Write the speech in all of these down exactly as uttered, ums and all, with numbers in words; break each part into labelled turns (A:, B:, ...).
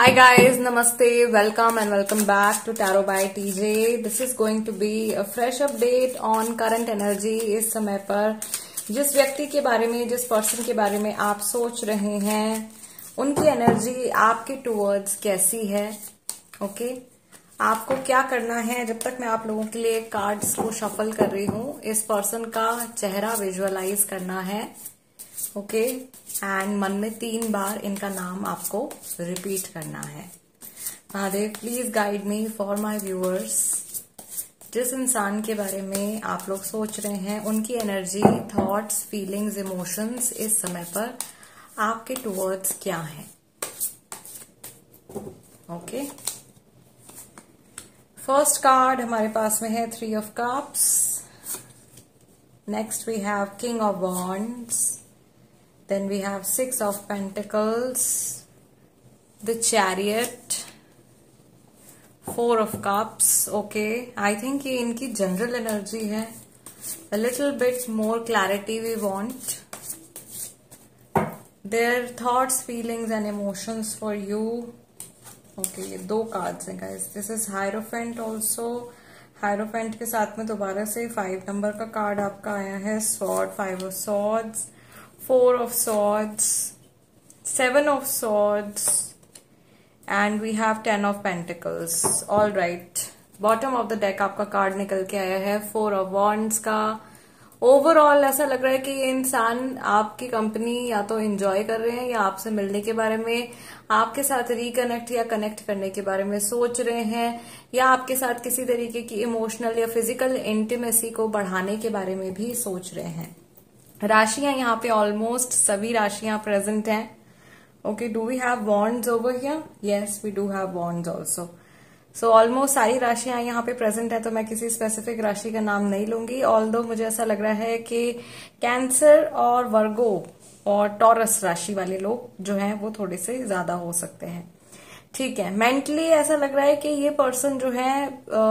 A: Hi guys, Namaste, welcome and welcome back to Tarot by T J. This is going to be a fresh update on current energy. इस समय पर जिस व्यक्ति के बारे में, जिस पर्सन के बारे में आप सोच रहे हैं, उनकी एनर्जी आपके टुवर्ड्स कैसी है. Okay okay? आपको क्या करना है. जब तक मैं आप लोगों के लिए कार्ड्स को शफल कर रही हूँ, इस पर्सन का चेहरा विजुअलाइज करना है. ओके एंड मन में तीन बार इनका नाम आपको रिपीट करना है. Mahadev please guide me for my viewers. जिस इंसान के बारे में आप लोग सोच रहे हैं, उनकी एनर्जी, थॉट्स, फीलिंग्स, इमोशंस इस समय पर आपके टुवर्ड्स क्या है. ओके फर्स्ट कार्ड हमारे पास में है three of cups. Next we have king of wands. Then we have six of pentacles, the chariot, four of cups. Okay, I think ये इनकी जनरल एनर्जी है. A little bit more clarity we want. Their thoughts, feelings and emotions for you. Okay, ये दो cards हैं guys. This is Hierophant also. Hierophant के साथ में दोबारा से फाइव नंबर का कार्ड आपका आया है. Sword, five of swords. Four of swords, seven of swords, and we have ten of pentacles. All right. Bottom of the deck आपका कार्ड निकल के आया है four of wands का. ओवरऑल ऐसा लग रहा है कि ये इंसान आपकी कंपनी या तो एंजॉय कर रहे हैं, या आपसे मिलने के बारे में, आपके साथ रिकनेक्ट या कनेक्ट करने के बारे में सोच रहे हैं, या आपके साथ किसी तरीके की इमोशनल या फिजिकल इंटीमेसी को बढ़ाने के बारे में भी सोच रहे हैं. राशियां यहाँ पे ऑलमोस्ट सभी राशियां प्रेजेंट हैं. Okay, do we have wands over here? Yes, we do have wands also. So almost सारी राशियां यहाँ पे प्रेजेंट है, तो मैं किसी स्पेसिफिक राशि का नाम नहीं लूंगी. ऑल्दो मुझे ऐसा लग रहा है कि कैंसर और वर्गो और टॉरस राशि वाले लोग जो हैं वो थोड़े से ज्यादा हो सकते हैं. ठीक है, मेंटली ऐसा लग रहा है कि ये पर्सन जो है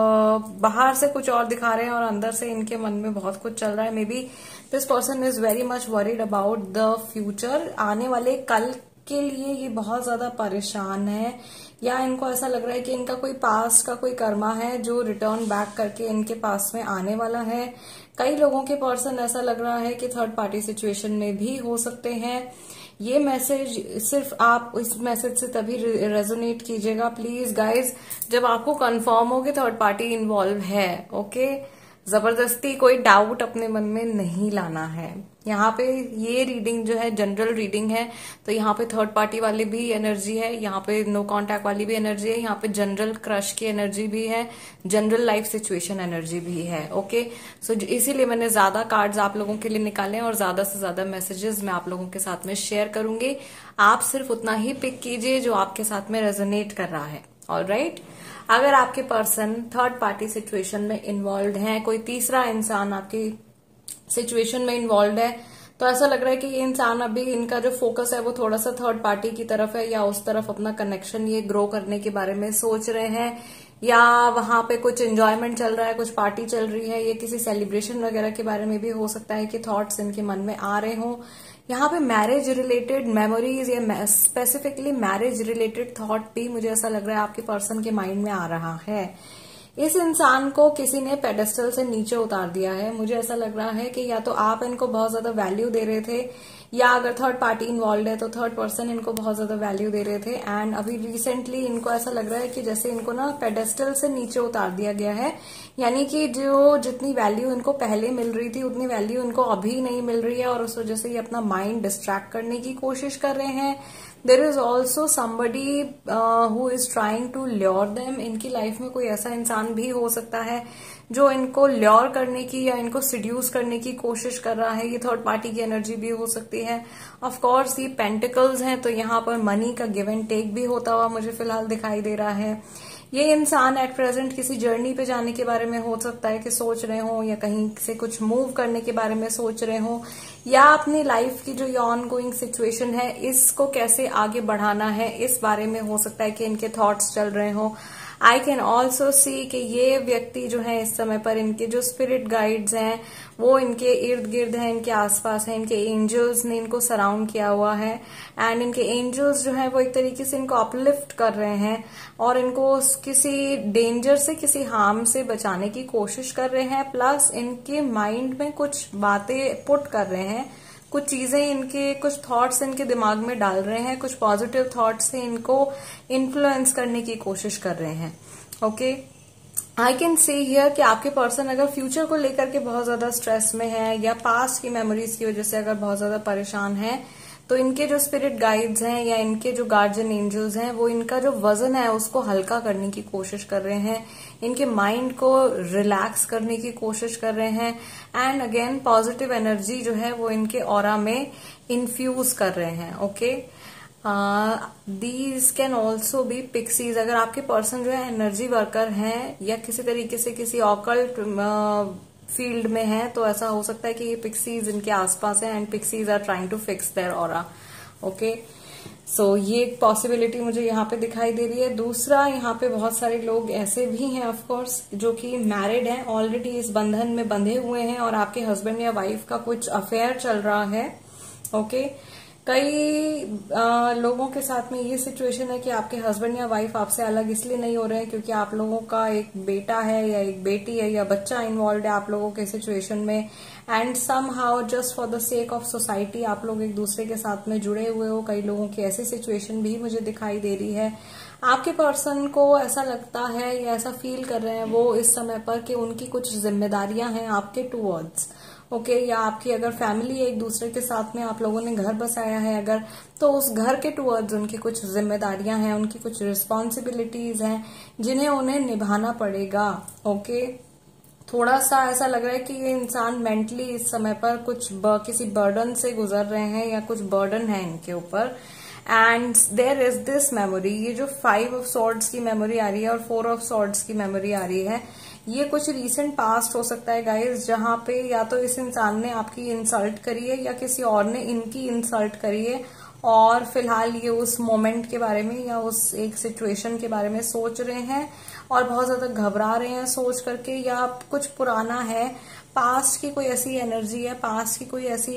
A: बाहर से कुछ और दिखा रहे हैं और अंदर से इनके मन में बहुत कुछ चल रहा है. Maybe this person is very much worried about the future. आने वाले कल के लिए ये बहुत ज्यादा परेशान है, या इनको ऐसा लग रहा है कि इनका कोई पास्ट का कोई कर्मा है जो रिटर्न बैक करके इनके पास में आने वाला है. कई लोगों के पर्सन ऐसा लग रहा है कि थर्ड पार्टी सिचुएशन में भी हो सकते हैं. ये मैसेज सिर्फ आप इस मैसेज से तभी रेजोनेट कीजिएगा प्लीज गाइज जब आपको कंफर्म हो कि थर्ड पार्टी इन्वॉल्व है. ओके, जबरदस्ती कोई डाउट अपने मन में नहीं लाना है. यहाँ पे ये रीडिंग जो है जनरल रीडिंग है, तो यहाँ पे थर्ड पार्टी वाली भी एनर्जी है, यहाँ पे नो कांटेक्ट वाली भी एनर्जी है, यहाँ पे जनरल क्रश की एनर्जी भी है, जनरल लाइफ सिचुएशन एनर्जी भी है. ओके, सो इसीलिए मैंने ज्यादा कार्ड्स आप लोगों के लिए निकाले और ज्यादा से ज्यादा मैसेजेस मैं आप लोगों के साथ में शेयर करूंगी. आप सिर्फ उतना ही पिक कीजिए जो आपके साथ में रेजोनेट कर रहा है. All right right? अगर आपके पर्सन थर्ड पार्टी सिचुएशन में इन्वॉल्व है, कोई तीसरा इंसान आपकी सिचुएशन में इन्वॉल्व है, तो ऐसा लग रहा है कि ये इंसान अभी, इनका जो फोकस है वो थोड़ा सा थर्ड पार्टी की तरफ है, या उस तरफ अपना कनेक्शन ये ग्रो करने के बारे में सोच रहे हैं, या वहां पे कुछ एंजॉयमेंट चल रहा है, कुछ पार्टी चल रही है, ये किसी सेलिब्रेशन वगैरह के बारे में भी हो सकता है कि थॉट्स इनके मन में आ रहे हों. यहाँ पे मैरिज रिलेटेड मेमोरीज या स्पेसिफिकली मैरिज रिलेटेड थॉट भी मुझे ऐसा लग रहा है आपके पर्सन के माइंड में आ रहा है. इस इंसान को किसी ने पेडेस्टल से नीचे उतार दिया है. मुझे ऐसा लग रहा है कि या तो आप इनको बहुत ज्यादा वैल्यू दे रहे थे, या अगर थर्ड पार्टी इन्वॉल्व है तो थर्ड पर्सन इनको बहुत ज्यादा वैल्यू दे रहे थे. एंड अभी रिसेंटली इनको ऐसा लग रहा है कि जैसे इनको ना पेडेस्टल से नीचे उतार दिया गया है, यानी कि जो जितनी वैल्यू इनको पहले मिल रही थी उतनी वैल्यू इनको अभी नहीं मिल रही है, और उस वजह से ये अपना माइंड डिस्ट्रैक्ट करने की कोशिश कर रहे हैं. There is also somebody who is trying to lure them. इनकी लाइफ में कोई ऐसा इंसान भी हो सकता है जो इनको ल्योर करने की या इनको सिड्यूस करने की कोशिश कर रहा है. ये थर्ड पार्टी की एनर्जी भी हो सकती है. ऑफ कोर्स ये पेंटिकल्स हैं, तो यहाँ पर मनी का गिव एंड टेक भी होता हुआ मुझे फिलहाल दिखाई दे रहा है. ये इंसान एट प्रेजेंट किसी जर्नी पे जाने के बारे में हो सकता है कि सोच रहे हो, या कहीं से कुछ मूव करने के बारे में सोच रहे हो, या अपनी लाइफ की जो ये ऑन गोइंग सिचुएशन है इसको कैसे आगे बढ़ाना है इस बारे में हो सकता है कि इनके थॉट्स चल रहे हो. आई कैन ऑल्सो सी कि ये व्यक्ति जो है इस समय पर इनके जो स्पिरिट गाइड्स हैं वो इनके इर्द गिर्द हैं, इनके आसपास हैं, इनके एंजल्स ने इनको सराउंड किया हुआ है एंड इनके एंजल्स जो है वो एक तरीके से इनको अपलिफ्ट कर रहे हैं और इनको किसी डेंजर से, किसी हार्म से बचाने की कोशिश कर रहे हैं। प्लस इनके माइंड में कुछ बातें पुट कर रहे हैं, कुछ चीजें इनके, कुछ थॉट्स इनके दिमाग में डाल रहे हैं, कुछ पॉजिटिव थॉट्स से इनको इन्फ्लुएंस करने की कोशिश कर रहे हैं। Okay, I can say here कि आपके पर्सन अगर फ्यूचर को लेकर के बहुत ज्यादा स्ट्रेस में है या पास्ट की मेमोरीज की वजह से अगर बहुत ज्यादा परेशान है, तो इनके जो स्पिरिट गाइड्स हैं या इनके जो गार्जियन एंजल्स हैं वो इनका जो वजन है उसको हल्का करने की कोशिश कर रहे हैं, इनके माइंड को रिलैक्स करने की कोशिश कर रहे हैं एंड अगेन पॉजिटिव एनर्जी जो है वो इनके ऑरा में इन्फ्यूज कर रहे हैं। Okay, these can also be pixies. अगर आपके पर्सन जो है एनर्जी वर्कर हैं या किसी तरीके से किसी ऑकल्ट फील्ड में है, तो ऐसा हो सकता है कि ये पिक्सीज इनके आसपास है and pixies are trying to fix their aura. Okay, so ये एक पॉसिबिलिटी मुझे यहाँ पे दिखाई दे रही है। दूसरा, यहाँ पे बहुत सारे लोग ऐसे भी हैं ऑफ कोर्स जो कि मैरिड हैं, ऑलरेडी इस बंधन में बंधे हुए हैं और आपके हस्बैंड या वाइफ का कुछ अफेयर चल रहा है। ओके, कई आ, लोगों के साथ में ये सिचुएशन है कि आपके हस्बैंड या वाइफ आपसे अलग इसलिए नहीं हो रहे हैं क्योंकि आप लोगों का एक बेटा है या एक बेटी है या बच्चा इन्वॉल्व है आप लोगों के सिचुएशन में and somehow just for the sake of society आप लोग एक दूसरे के साथ में जुड़े हुए हो। कई लोगों की ऐसी सिचुएशन भी मुझे दिखाई दे रही है। आपके पर्सन को ऐसा लगता है या ऐसा फील कर रहे हैं वो इस समय पर कि उनकी कुछ जिम्मेदारियां हैं आपके टूवर्ड्स। ओके okay, या आपकी अगर फैमिली है एक दूसरे के साथ में, आप लोगों ने घर बसाया है अगर, तो उस घर के टूवर्ड्स उनकी कुछ जिम्मेदारियां हैं, उनकी कुछ रिस्पॉन्सिबिलिटीज हैं जिन्हें उन्हें निभाना पड़ेगा। Okay okay? थोड़ा सा ऐसा लग रहा है कि ये इंसान मेंटली इस समय पर कुछ ब, किसी बर्डन से गुजर रहे हैं या कुछ बर्डन है इनके ऊपर and there is this memory. ये जो फाइव ऑफ सॉर्ड्स की मेमोरी आ रही है और फोर ऑफ सॉर्ड्स की मेमोरी आ रही है, ये कुछ रीसेंट पास्ट हो सकता है गाइस, जहां पे या तो इस इंसान ने आपकी इंसल्ट करी है या किसी और ने इनकी इंसल्ट करी है और फिलहाल ये उस मोमेंट के बारे में या उस एक सिचुएशन के बारे में सोच रहे हैं और बहुत ज्यादा घबरा रहे हैं सोच करके, या कुछ पुराना है, पास्ट की कोई ऐसी एनर्जी है, पास्ट की कोई ऐसी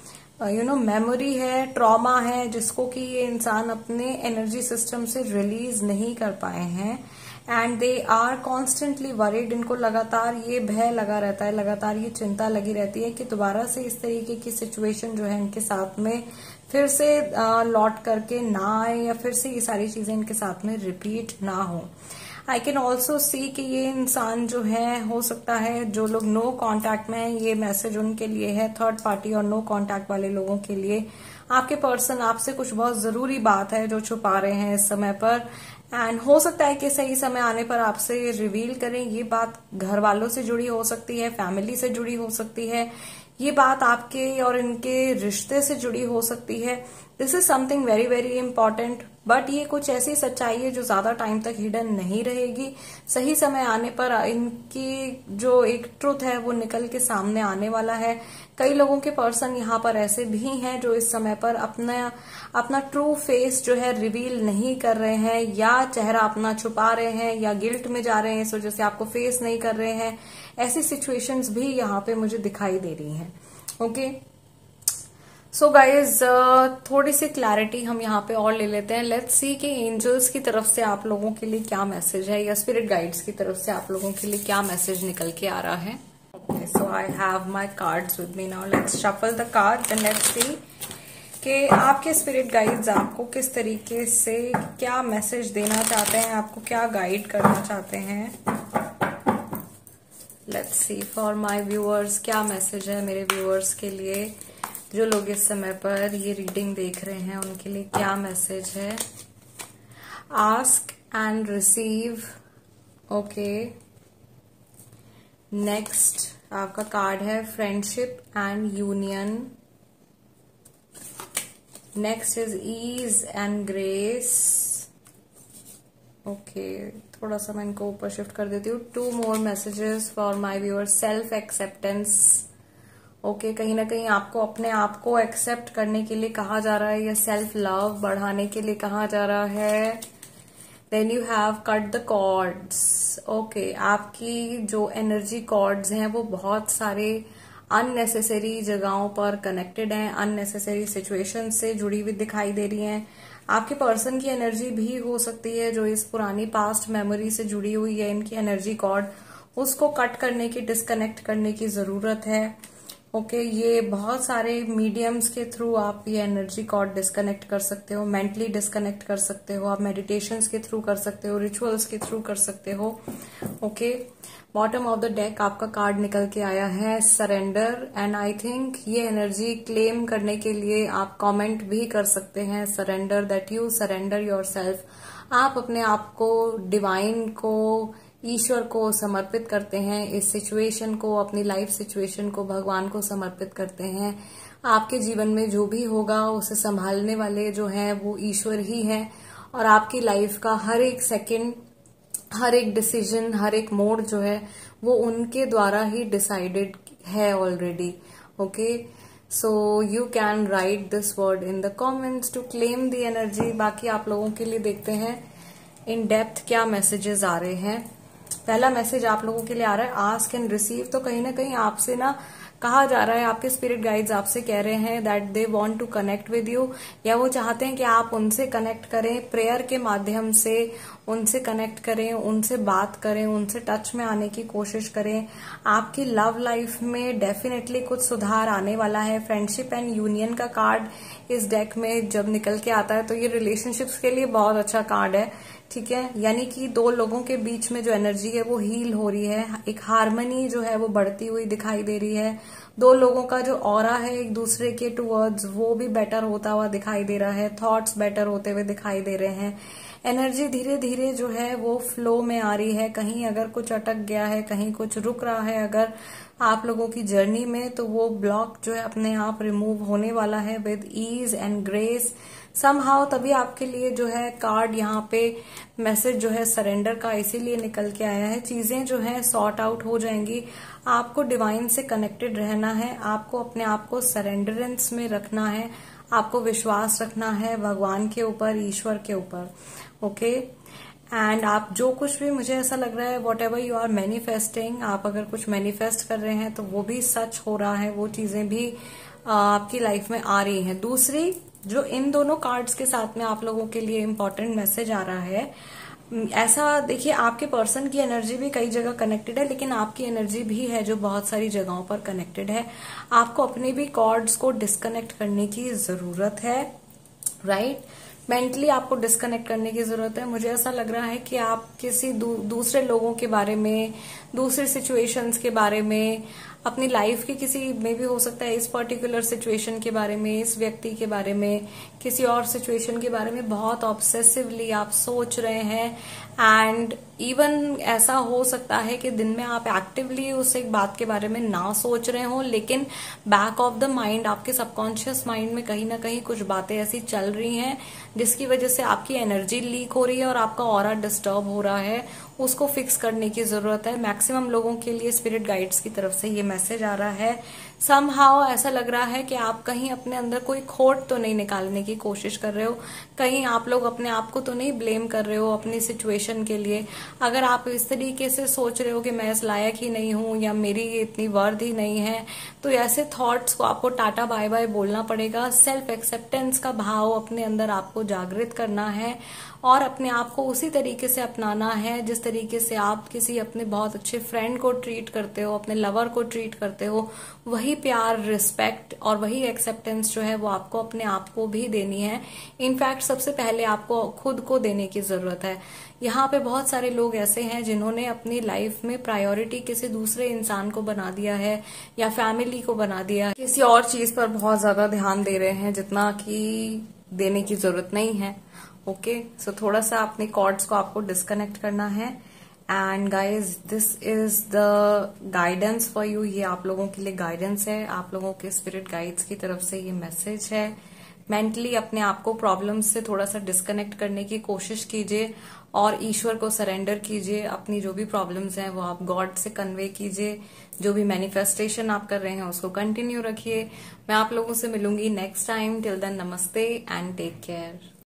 A: यू नो मेमोरी है, ट्रॉमा है जिसको कि ये इंसान अपने एनर्जी सिस्टम से रिलीज नहीं कर पाए हैं and they are constantly worried. इनको लगातार ये भय लगा रहता है, लगातार ये चिंता लगी रहती है कि दोबारा से इस तरीके की सिचुएशन जो है इनके साथ में फिर से लौट करके ना आए या फिर से ये सारी चीजें इनके साथ में रिपीट ना हो। आई कैन ऑल्सो सी कि ये इंसान जो है, हो सकता है जो लोग नो कांटेक्ट में है, ये मैसेज उनके लिए है, थर्ड पार्टी और नो कांटेक्ट वाले लोगों के लिए आपके पर्सन आपसे कुछ बहुत जरूरी बात है जो छुपा रहे हैं इस समय पर एंड हो सकता है कि सही समय आने पर आपसे रिवील करें। ये बात घर वालों से जुड़ी हो सकती है, फैमिली से जुड़ी हो सकती है, ये बात आपके और इनके रिश्ते से जुड़ी हो सकती है। This is something very very important, but ये कुछ ऐसी सच्चाई है जो ज्यादा टाइम तक हिडन नहीं रहेगी। सही समय आने पर इनकी जो एक ट्रुथ है वो निकल के सामने आने वाला है। कई लोगों के पर्सन यहाँ पर ऐसे भी हैं जो इस समय पर अपना अपना ट्रू फेस जो है रिवील नहीं कर रहे हैं या चेहरा अपना छुपा रहे हैं या गिल्ट में जा रहे हैं इस वजह से आपको फेस नहीं कर रहे हैं। ऐसी सिचुएशंस भी यहाँ पे मुझे दिखाई दे रही हैं। ओके, सो गाइज थोड़ी सी क्लैरिटी हम यहाँ पे और ले लेते हैं। लेट्स सी कि एंजल्स की तरफ से आप लोगों के लिए क्या मैसेज है या स्पिरिट गाइड्स की तरफ से आप लोगों के लिए क्या मैसेज निकल के आ रहा है। Okay, so I have my cards with me now. Let's shuffle the cards and let's see कि आपके स्पिरिट गाइड्स आपको किस तरीके से क्या मैसेज देना चाहते हैं, आपको क्या गाइड करना चाहते हैं। Let's see for my viewers क्या मैसेज है मेरे व्यूअर्स के लिए, जो लोग इस समय पर ये रीडिंग देख रहे हैं उनके लिए क्या मैसेज है। Ask and receive. Okay, next आपका कार्ड है friendship and union. Next is ease and grace. Okay, थोड़ा सा मैं इनको ऊपर शिफ्ट कर देती हूँ। Two more messages for my viewers. Self acceptance. Okay, कहीं ना कहीं आपको अपने आप को एक्सेप्ट करने के लिए कहा जा रहा है या सेल्फ लव बढ़ाने के लिए कहा जा रहा है। Then you have cut the cords. Okay, आपकी जो एनर्जी कॉर्ड्स हैं वो बहुत सारे अननेसेसरी जगहों पर कनेक्टेड हैं, अननेसेसरी सिचुएशन से जुड़ी हुई दिखाई दे रही हैं। आपके पर्सन की एनर्जी भी हो सकती है जो इस पुरानी पास्ट मेमोरी से जुड़ी हुई है, इनकी एनर्जी कॉर्ड, उसको कट करने की, डिस्कनेक्ट करने की जरूरत है। ओके okay, ये बहुत सारे मीडियम्स के थ्रू आप ये एनर्जी कॉर्ड डिस्कनेक्ट कर सकते हो, मेंटली डिस्कनेक्ट कर सकते हो, आप मेडिटेशंस के थ्रू कर सकते हो, रिचुअल्स के थ्रू कर सकते हो। Okay, bottom of the deck आपका कार्ड निकल के आया है सरेंडर, एंड आई थिंक ये एनर्जी क्लेम करने के लिए आप कमेंट भी कर सकते हैं, surrender, that you surrender yourself. आप अपने आप को, डिवाइन को, ईश्वर को समर्पित करते हैं, इस सिचुएशन को, अपनी लाइफ सिचुएशन को भगवान को समर्पित करते हैं। आपके जीवन में जो भी होगा उसे संभालने वाले जो हैं वो ईश्वर ही हैं, और आपकी लाइफ का हर एक सेकंड, हर एक डिसीजन, हर एक मोड जो है वो उनके द्वारा ही डिसाइडेड है already. Okay, so you can write this word in the comments to claim the energy. बाकी आप लोगों के लिए देखते हैं इन डेप्थ क्या मैसेजेस आ रहे हैं। पहला मैसेज आप लोगों के लिए आ रहा है, आस्क एंड रिसीव। तो कहीं ना कहीं आपसे ना कहा जा रहा है, आपके स्पिरिट गाइड्स आपसे कह रहे हैं that they want to connect with you, या वो चाहते हैं कि आप उनसे कनेक्ट करें, प्रेयर के माध्यम से उनसे कनेक्ट करें, उनसे बात करें, उनसे टच में आने की कोशिश करें। आपकी लव लाइफ में डेफिनेटली कुछ सुधार आने वाला है। फ्रेंडशिप एंड यूनियन का कार्ड इस डेक में जब निकल के आता है तो ये रिलेशनशिप्स के लिए बहुत अच्छा कार्ड है, ठीक है। यानी कि दो लोगों के बीच में जो एनर्जी है वो हील हो रही है, एक हार्मनी जो है वो बढ़ती हुई दिखाई दे रही है। दो लोगों का जो ऑरा है एक दूसरे के टूवर्ड्स वो भी बेटर होता हुआ दिखाई दे रहा है, थॉट्स बेटर होते हुए दिखाई दे रहे हैं। एनर्जी धीरे धीरे जो है वो फ्लो में आ रही है। कहीं अगर कुछ अटक गया है, कहीं कुछ रुक रहा है अगर आप लोगों की जर्नी में, तो वो ब्लॉक जो है अपने आप रिमूव होने वाला है with ease and grace somehow. तभी आपके लिए जो है कार्ड यहाँ पे मैसेज जो है सरेंडर का इसीलिए निकल के आया है। चीजें जो है सॉर्ट आउट हो जाएंगी। आपको डिवाइन से कनेक्टेड रहना है, आपको अपने आप को सरेंडरेंस में रखना है, आपको विश्वास रखना है भगवान के ऊपर, ईश्वर के ऊपर। ओके, एंड आप जो कुछ भी, मुझे ऐसा लग रहा है whatever you are manifesting, आप अगर कुछ मैनिफेस्ट कर रहे हैं तो वो भी सच हो रहा है, वो चीजें भी आपकी लाइफ में आ रही हैं। दूसरी जो इन दोनों कार्ड्स के साथ में आप लोगों के लिए इम्पोर्टेंट मैसेज आ रहा है, ऐसा देखिए आपके पर्सन की एनर्जी भी कई जगह कनेक्टेड है, लेकिन आपकी एनर्जी भी है जो बहुत सारी जगहों पर कनेक्टेड है। आपको अपने भी कॉर्ड्स को डिस्कनेक्ट करने की जरूरत है, राइट। मेंटली आपको डिस्कनेक्ट करने की जरूरत है। मुझे ऐसा लग रहा है कि आप किसी दू, दूसरे लोगों के बारे में, दूसरे सिचुएशंस के बारे में, अपनी लाइफ की किसी में भी हो सकता है इस पर्टिकुलर सिचुएशन के बारे में, इस व्यक्ति के बारे में, किसी और सिचुएशन के बारे में बहुत ऑब्सेसिवली आप सोच रहे हैं। एंड इवन ऐसा हो सकता है कि दिन में आप एक्टिवली उस एक बात के बारे में ना सोच रहे हो, लेकिन बैक ऑफ द माइंड, आपके सबकॉन्शियस माइंड में कहीं ना कहीं कुछ बातें ऐसी चल रही हैं जिसकी वजह से आपकी एनर्जी लीक हो रही है और आपका ऑरा डिस्टर्ब हो रहा है। उसको फिक्स करने की जरूरत है। मैक्सिमम लोगों के लिए स्पिरिट गाइड्स की तरफ से ये मैसेज आ रहा है। समहाउ ऐसा लग रहा है कि आप कहीं अपने अंदर कोई खोट तो नहीं निकालने की कोशिश कर रहे हो, कहीं आप लोग अपने आप को तो नहीं ब्लेम कर रहे हो अपनी सिचुएशन के लिए। अगर आप इस तरीके से सोच रहे हो कि मैं इस लायक ही नहीं हूं या मेरी इतनी वर्थ ही नहीं है, तो ऐसे थॉट्स को आपको टाटा बाय बाय बोलना पड़ेगा। सेल्फ एक्सेप्टेंस का भाव अपने अंदर आपको जागृत करना है और अपने आप को उसी तरीके से अपनाना है जिस तरीके से आप किसी अपने बहुत अच्छे फ्रेंड को ट्रीट करते हो, अपने लवर को ट्रीट करते हो। वही प्यार, रिस्पेक्ट और वही एक्सेप्टेंस जो है वो आपको अपने आप को भी देनी है। इनफैक्ट सबसे पहले आपको खुद को देने की जरूरत है। यहाँ पे बहुत सारे लोग ऐसे हैं जिन्होंने अपनी लाइफ में प्रायोरिटी किसी दूसरे इंसान को बना दिया है या फैमिली को बना दिया है, किसी और चीज पर बहुत ज्यादा ध्यान दे रहे हैं जितना कि देने की जरूरत नहीं है। ओके, सो थोड़ा सा अपने कॉर्ड्स को आपको डिस्कनेक्ट करना है। And guys, this is the guidance for you. ये आप लोगों के लिए गाइडेंस है, आप लोगों के स्पिरिट गाइड्स की तरफ से ये मैसेज है। मेंटली अपने आप को प्रॉब्लम्स से थोड़ा सा डिस्कनेक्ट करने की कोशिश कीजिए और ईश्वर को सरेंडर कीजिए। अपनी जो भी प्रॉब्लम्स हैं वो आप गॉड से कन्वे कीजिए। जो भी मैनिफेस्टेशन आप कर रहे हैं उसको कंटिन्यू रखिए। मैं आप लोगों से मिलूंगी नेक्स्ट टाइम। टिल देन, नमस्ते एंड टेक केयर।